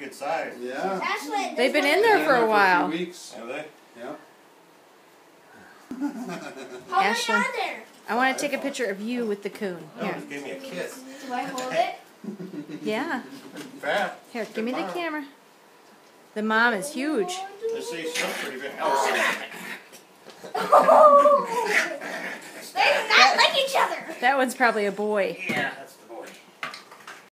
good size. Yeah. Actually, They've been in there for a while. A few weeks. Have they? Yeah. How Ashley, many are there? I want to take a picture of you with the coon. Oh, Here. just give me a kiss. Do I hold it? Yeah. Fat. Here, give me the camera. The mom is huge. Let's see, she's pretty big. Oh, They do not like each other. That one's probably a boy. yeah, that's